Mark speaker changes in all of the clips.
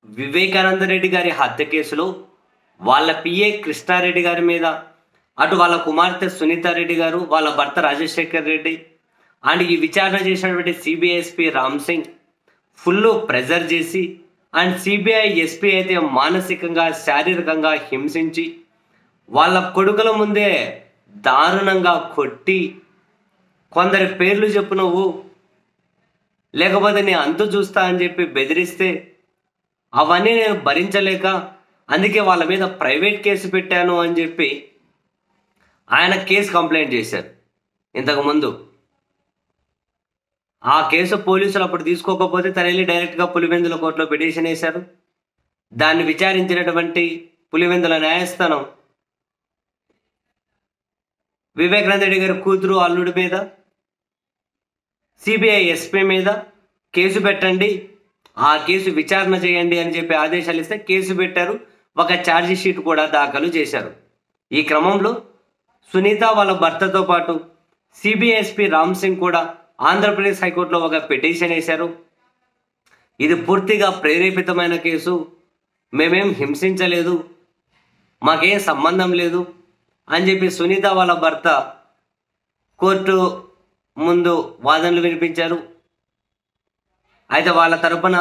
Speaker 1: వివేకానంద రెడ్డి గారి హత్య కేసులో వాళ్ళ పిఏ కృష్ణారెడ్డి గారి మీద, అటు వాళ్ళ కుమార్తె సునీతారెడ్డి గారు, వాళ్ళ భర్త రాజశేఖర్ రెడ్డి అండ్ ఈ విచారణ చేసినటువంటి CBI SP Ram Singh full pressure చేసి అండ్ సిబిఐ ఎస్పీ అయితే మానసికంగా శారీరకంగా హింసించి వాళ్ళ కొడుకుల ముందే దారుణంగా కొట్టి కొందరి పేర్లు చెప్పు నువ్వు, లేకపోతే నేను అంతు చూస్తా అని చెప్పి బెదిరిస్తే అవన్నీ నేను భరించలేక అందుకే వాళ్ళ మీద ప్రైవేట్ కేసు పెట్టాను అని చెప్పి ఆయన కేసు కంప్లైంట్ చేశారు ఇంతకుముందు. ఆ కేసు పోలీసులు అప్పుడు తీసుకోకపోతే తన వెళ్ళి డైరెక్ట్గా పులివెందుల కోర్టులో పిటిషన్ వేశారు. దాన్ని విచారించినటువంటి పులివెందుల న్యాయస్థానం వివేకానంద రెడ్డి గారి కూతురు అల్లుడి మీద, సిబిఐ ఎస్పీ మీద కేసు పెట్టండి, ఆ కేసు విచారణ చేయండి అని చెప్పి ఆదేశాలు ఇస్తే కేసు పెట్టారు. ఒక ఛార్జీ షీట్ కూడా దాఖలు చేశారు. ఈ క్రమంలో సునీత వాళ్ళ భర్తతో పాటు సిబిఐ ఎస్పీ రామ్ సింగ్ కూడా ఆంధ్రప్రదేశ్ హైకోర్టులో ఒక పిటిషన్ వేశారు. ఇది పూర్తిగా ప్రేరేపితమైన కేసు, మేమేం హింసించలేదు, మాకేం సంబంధం లేదు అని చెప్పి సునీత వాళ్ళ భర్త కోర్టు ముందు వాదనలు వినిపించారు. అయితే వాళ్ళ తరపున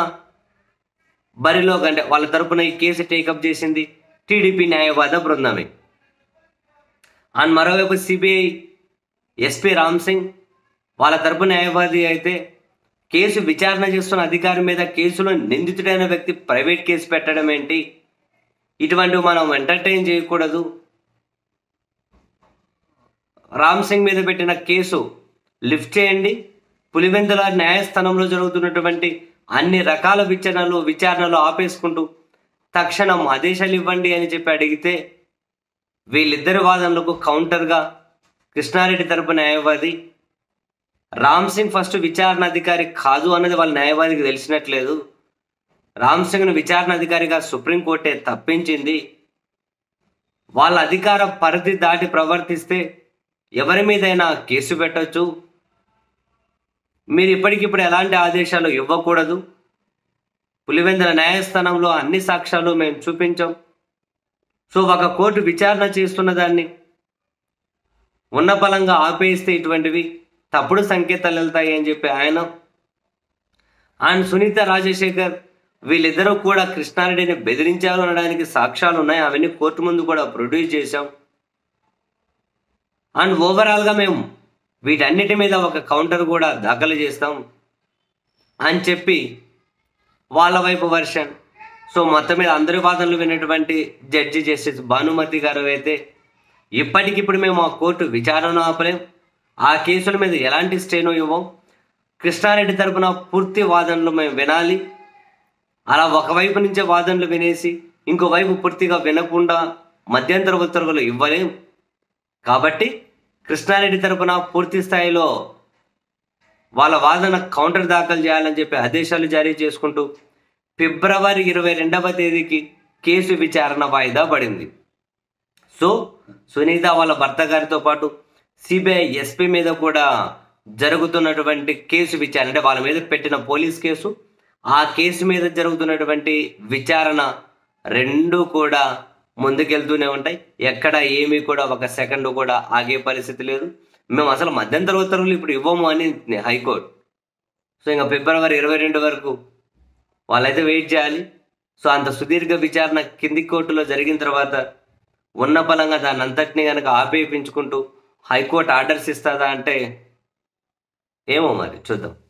Speaker 1: వాళ్ళ తరపున ఈ కేసు టేకప్ చేసింది టీడీపీ న్యాయవాద బృందమే. అండ్ మరోవైపు సిబిఐ ఎస్పీ రామ్ సింగ్ వాళ్ళ తరపు న్యాయవాది అయితే కేసు విచారణ చేస్తున్న అధికారి మీద కేసులో నిందితుడైన వ్యక్తి ప్రైవేట్ కేసు పెట్టడం ఏంటి, ఇటువంటివి మనం ఎంటర్టైన్ చేయకూడదు, రామ్ సింగ్ మీద పెట్టిన కేసు లిఫ్ట్ చేయండి, పులివెందుల న్యాయస్థానంలో జరుగుతున్నటువంటి అన్ని రకాల విచారణలు ఆపేసుకుంటూ తక్షణం ఆదేశాలు ఇవ్వండి అని చెప్పి అడిగితే వీళ్ళిద్దరి వాదనలకు కౌంటర్గా కృష్ణారెడ్డి తరపు న్యాయవాది రామ్ సింగ్ ఫస్ట్ విచారణ అధికారి కాదు అన్నది వాళ్ళ న్యాయవాదికి తెలిసినట్లేదు, రామ్ సింగ్ను విచారణ అధికారిగా సుప్రీంకోర్టే తప్పించింది, వాళ్ళ అధికార పరిధి దాటి ప్రవర్తిస్తే ఎవరి మీదైనా కేసు పెట్టవచ్చు, మీరు ఇప్పటికిప్పుడు ఎలాంటి ఆదేశాలు ఇవ్వకూడదు, పులివెందుల న్యాయస్థానంలో అన్ని సాక్ష్యాలు మేము చూపించాం, సో ఒక కోర్టు విచారణ చేస్తున్న దాన్ని ఉన్న బలంగా ఆపేస్తే ఇటువంటివి తప్పుడు సంకేతాలు వెళ్తాయి అని చెప్పి ఆయన అండ్ సునీత రాజశేఖర్ వీళ్ళిద్దరూ కూడా కృష్ణారెడ్డిని బెదిరించారు అనడానికి సాక్ష్యాలు ఉన్నాయి, అవన్నీ కోర్టు ముందు కూడా ప్రొడ్యూస్ చేశాం. అండ్ ఓవరాల్గా మేము వీటన్నిటి మీద ఒక కౌంటర్ కూడా దాఖలు చేస్తాం అని చెప్పి వాళ్ళ వైపు వర్షన్. సో మొత్తం మీద అందరి వాదనలు విన్నటువంటి జడ్జి జస్టిస్ భానుమతి గారు అయితే ఇప్పటికిప్పుడు మేము ఆ కోర్టు విచారణ ఆపలేం, ఆ కేసుల మీద ఎలాంటి స్టేను ఇవ్వం, కృష్ణారెడ్డి తరపున పూర్తి వాదనలు మేము వినాలి, అలా ఒకవైపు నుంచే వాదనలు వినేసి ఇంకోవైపు పూర్తిగా వినకుండా మధ్యంతర ఉత్తర్వులు ఇవ్వలేం, కాబట్టి కృష్ణారెడ్డి తరపున పూర్తి స్థాయిలో వాళ్ళ వాదన కౌంటర్ దాఖలు చేయాలని చెప్పి ఆదేశాలు జారీ చేసుకుంటూ ఫిబ్రవరి 22వ తేదీకి కేసు విచారణ వాయిదా పడింది. సో సునీత వాళ్ళ భర్త గారితో పాటు సిబిఐ ఎస్పీ మీద కూడా జరుగుతున్నటువంటి కేసు విచారణ, అంటే వాళ్ళ మీద పెట్టిన పోలీస్ కేసు, ఆ కేసు మీద జరుగుతున్నటువంటి విచారణ రెండు కూడా ముందుకెళ్తూనే ఉంటాయి. ఎక్కడ ఏమీ కూడా ఒక సెకండ్ కూడా ఆగే పరిస్థితి లేదు. మేము అసలు మధ్యంతర ఉత్తర్వులు ఇప్పుడు ఇవ్వము అని హైకోర్టు. సో ఇంకా ఫిబ్రవరి 22 వరకు వాళ్ళైతే వెయిట్ చేయాలి. సో అంత సుదీర్ఘ విచారణ కింది కోర్టులో జరిగిన తర్వాత ఉన్న బలంగా దాన్ని అంతటినీ కనుక ఆపేయించుకుంటూ హైకోర్టు ఆర్డర్స్ ఇస్తుందా అంటే ఏమో మరి చూద్దాం.